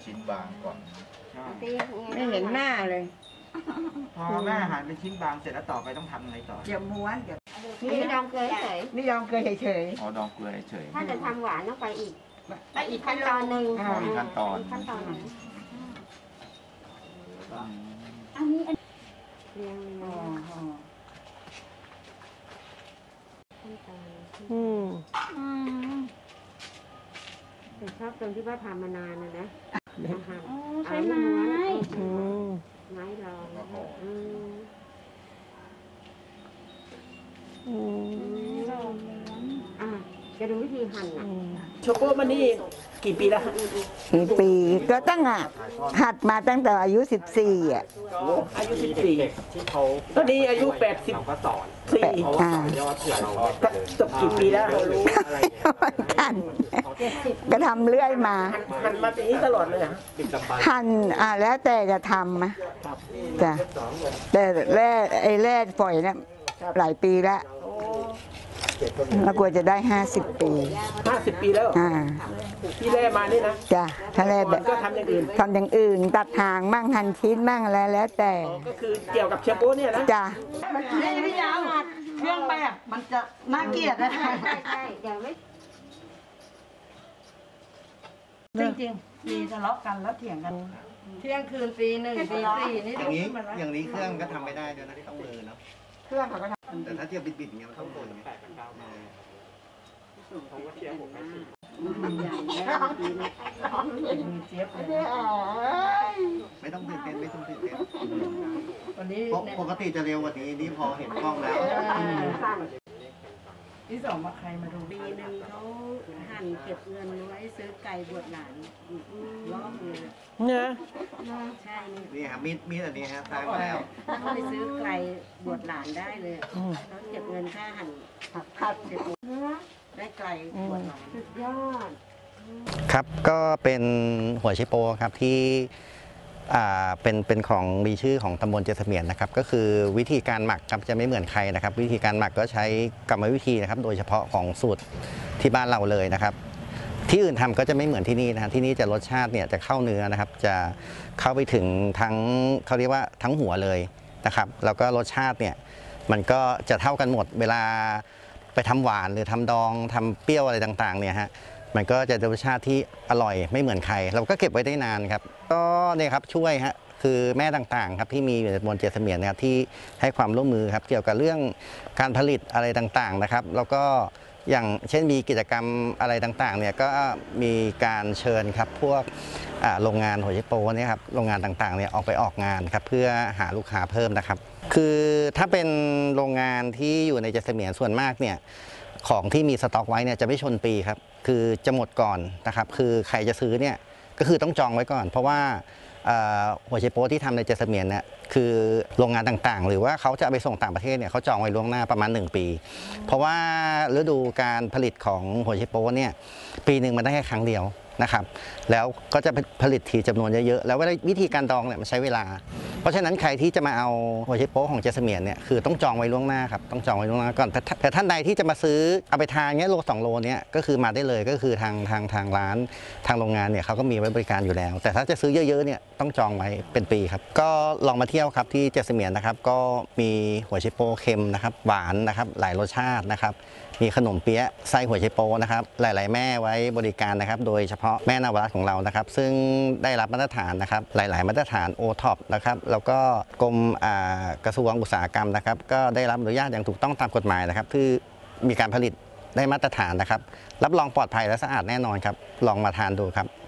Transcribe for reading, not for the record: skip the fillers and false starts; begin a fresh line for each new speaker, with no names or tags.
ชิ้นบางก่อน
ไม่เห็นหน้าเลย
พอแม่หั่นเป็นชิ้นบางเสร็จแล้วต่อไปต้องทำไงต่อ
เดี๋ยวม้วนเดี๋ยว
นี่ดองเกลือเฉย
นี่ยอมเกลือเฉย
อ๋อดองเกลือเฉย
ถ้าจะทำหวานต้องไปอีกขั้นตอนหนึ่ง
มีขั้นตอน
ขั้นตอนหนึ่ง
อันนี้
เรียง
ๆ
ขั้นตอน
อืม
แต่ชอบตรงที่ว่าทำมานานนะอาหาร
อ๋อใช้ไม้
ไม้รองจะดูวิธีหั่นอ่ะ
โชโก้มันนี่กี่ปีแล้ว
กี่ปีก็ตั้งหัดมาตั้งแต่อายุ14อ่ะ
อายุ14ที่เขาก็ดีอายุ80เราก็สอนจบกี่ปีแล้วรู้อะไร
กันก็ทำเรื่อยมา
หันมาอย่างนี้ตลอดเลยฮะ
หั่นแล้วแต่จะทำนะจ้ะแต่แร่ฝอยเนี่ยหลายปีแล้วแล้วกลัวจะได้50 ปี
50 ปีแล้วที่แร่มานี่นะ
จ้ะถ้าแร่แบบ
ก็ทำอย่างอื่น
ตัดหางมั่งหั่นชิ้นมั่งอะไรแล้วแต่
ก็คือเกี่ยวกับเชฟโป้เนี่ยนะ
จ้ะ
นี่พี่ยาวเครื่องไปอ่ะมันจะน่าเกลียดนะ
ใช่เดี๋ยวไม่
จริงๆมีทะเลาะกันแล้วเถียงกัน เที่ยงคืนตี 1 ตี 4นี่
อย่างนี้เครื่องก็ทำไม่ได้ด้วยนะที่ต้องมือเนาะ
เครื่องเขาก็ท
แต่ถ้าเทียบบิดๆอย่างเงี้ยมันต้องมืออย่างเงี้ย
มีเจี๊ยบเลย
ไม่ต้องตื่นเต้นไม่ต้องตื่นเต้น
วันนี้
ปกติจะเร็วกว่านี้นี่พอเห็นกล้องแล้ว
ที่สองมาใครมาดู
ปีหนึ่งเขาหั่นเก็บเงินไว้ซื้อไก่บวชหลานรอบเลย
เนี่ย
ใช่นี่
นี่ครับมีดอันนี้ฮะตายมาแล้ว
เขาไปซื้อไก่บวชหลานได้เลยเขาเก็บเงินค่าหั่นผัดเสร็จได้ไก่บวชหลาน
สุดยอด
ครับก็เป็นหัวไชโปครับที่เป็นของมีชื่อของตำบลเจษเมียนนะครับก็คือวิธีการหมักครับจะไม่เหมือนใครนะครับวิธีการหมักก็ใช้กรรมวิธีนะครับโดยเฉพาะของสูตรที่บ้านเราเลยนะครับที่อื่นทำก็จะไม่เหมือนที่นี่นะครับที่นี่จะรสชาติเนี่ยจะเข้าเนื้อนะครับจะเข้าไปถึงทั้งเขาเรียกว่าทั้งหัวเลยนะครับแล้วก็รสชาติเนี่ยมันก็จะเท่ากันหมดเวลาไปทำหวานหรือทำดองทำเปรี้ยวอะไรต่างๆเนี่ยฮะมันก็จะรสชาติที่อร่อยไม่เหมือนใครเราก็เก็บไว้ได้นานครับก็เนี่ยครับช่วยฮะคือแม่ต่างๆครับที่มีอยู่ในตำบลเจษเมียนนะครับที่ให้ความร่วมมือครับเกี่ยวกับเรื่องการผลิตอะไรต่างๆนะครับแล้วก็อย่างเช่นมีกิจกรรมอะไรต่างๆเนี่ยก็มีการเชิญครับพวกโรงงานหัวไชโปเนี่ยครับโรงงานต่างๆเนี่ยออกไปออกงานครับเพื่อหาลูกค้าเพิ่มนะครับคือถ้าเป็นโรงงานที่อยู่ในเจษเมียนส่วนมากเนี่ยของที่มีสต็อกไว้เนี่ยจะไม่ชนปีครับคือจะหมดก่อนนะครับคือใครจะซื้อเนี่ยก็คือต้องจองไว้ก่อนเพราะว่าหัวไชโป๊ที่ทำในเจษเมียนเนี่ยคือโรงงานต่างๆหรือว่าเขาจะเอาไปส่งต่างประเทศเนี่ยเขาจองไว้ล่วงหน้าประมาณ1 ปีเพราะว่าฤดูการผลิตของหัวไชโป๊เนี่ยปีหนึ่งมันได้แค่ครั้งเดียวนะครับแล้วก็จะผลิตทีจำนวนเยอะๆแล้ววิธีการดองเนี่ยมันใช้เวลาเพราะฉะนั้นใครที่จะมาเอาหัวไชโป๊ของเจษเมียนเนี่ยคือต้องจองไว้ล่วงหน้าครับต้องจองไว้ล่วงหน้าก่อนแต่ท่านใดที่จะมาซื้อเอาไปทานเงี้ยโล2 โลเนี่ยก็คือมาได้เลยก็คือทางร้านทางโรงงานเนี่ยเขาก็มีไว้บริการอยู่แล้วแต่ถ้าจะซื้อเยอะๆเนี่ยต้องจองไว้เป็นปีครับก็ลองมาเที่ยวครับที่เจษเมียนนะครับก็มีหัวไชโป๊เค็มนะครับหวานนะครับหลายรสชาตินะครับมีขนมเปี๊ยะไส้หัวไชโป๊นะครับหลายๆแม่ไว้บริการนะครับโดยเฉพาะแม่นวรัตน์ของเรานะครับซึ่งได้รับมาตรฐานนะครับหลายๆมาตรฐานโอท็อปนะครับแล้วก็กรมกระทรวงอุตสาหกรรมนะครับก็ได้รับอนุญาตอย่างถูกต้องตามกฎหมายนะครับคือมีการผลิตได้มาตรฐานนะครับรับรองปลอดภัยและสะอาดแน่นอนครับลองมาทานดูครับ